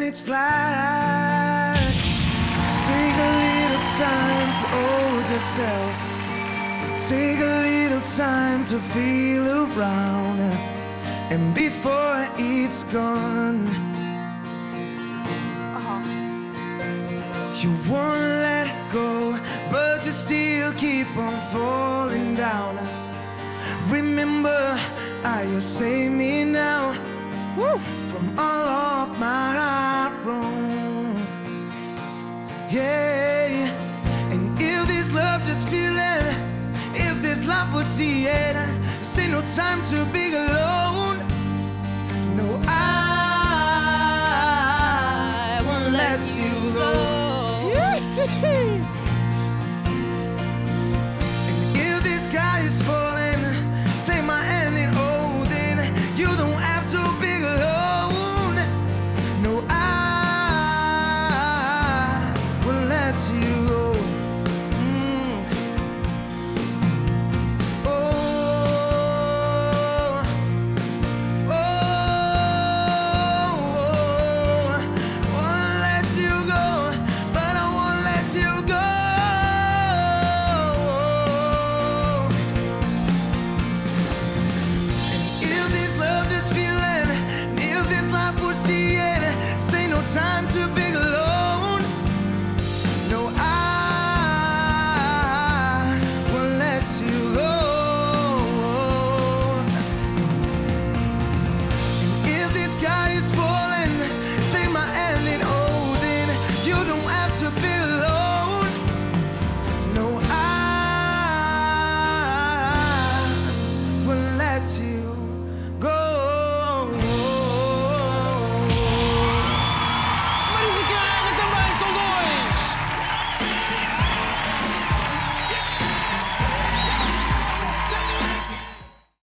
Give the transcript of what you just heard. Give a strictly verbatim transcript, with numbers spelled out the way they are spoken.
pitch black. Take a little time to hold yourself. Take a little time to feel around. And before it's gone, uh-huh. you won't let go, but you still keep on falling down. Remember how you save me now. Woo. From all of my wrongs. Yeah. And if this love just feeling, if this love was the end, this ain't no time to be alone. No, I won't let you go. And if this sky is falling, take my hand and hold it. You don't have to be alone. No, I will let you go. Mm. Oh, oh, oh, won't let you go, but I won't let you go. Time to be